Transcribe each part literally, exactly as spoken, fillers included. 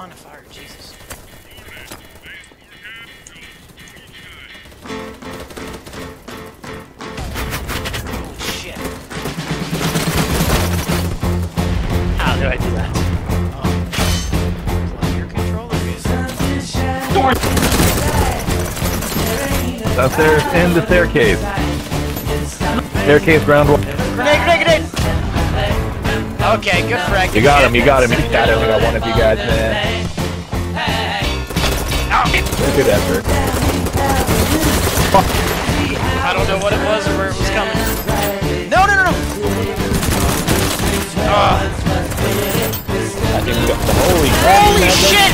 on fire, Jesus. Holy shit. How do I do that? Oh. Plug your controller music. Upstairs in the staircase. Staircase ground one. Grenade, grenade, grenade! Okay, good frag. You got him, you got him. You got him. I got one of you guys, man. Look at that, sir. I don't know what it was or where it was coming. No, no, no, no! Oh. I think we got the holy crap. Holy shit!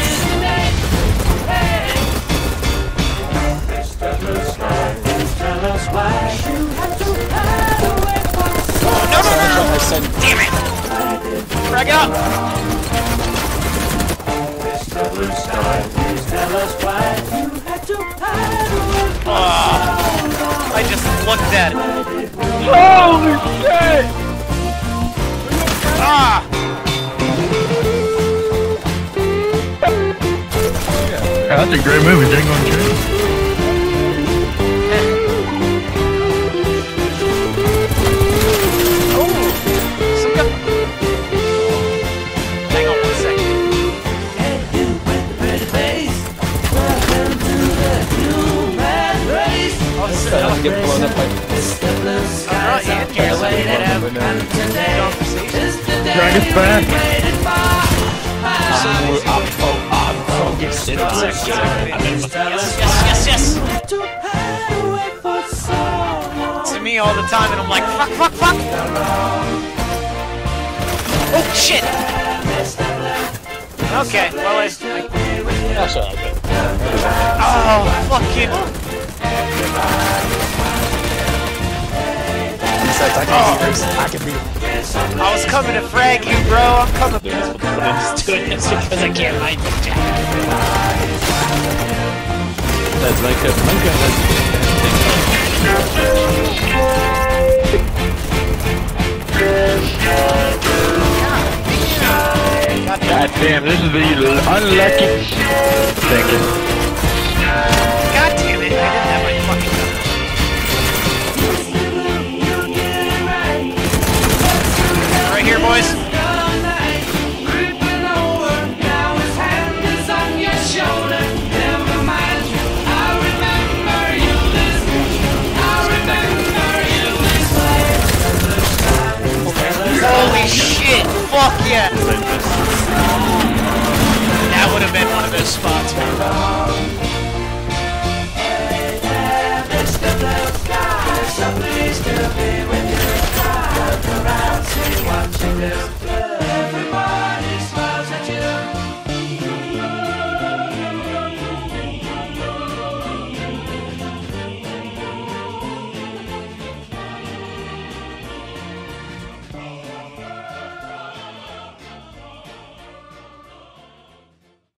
No, no, no, no! Damn it! Frag out! Oh, I just looked at it. Holy shit! Ah! Yeah, that's a great movie, Django Unchained. Get blown up by Dragon's back. Yes, yes, yes, yes. To me all the time, and I'm like, fuck, fuck, fuck. Oh shit. Okay, well I. That's all good. Oh, fucking. Besides, I can oh. be I can be. I was coming to frag you, bro. I'm coming. I'm just doing this because I can't find the jack. That's like a God damn, this is the unlucky. Thank you.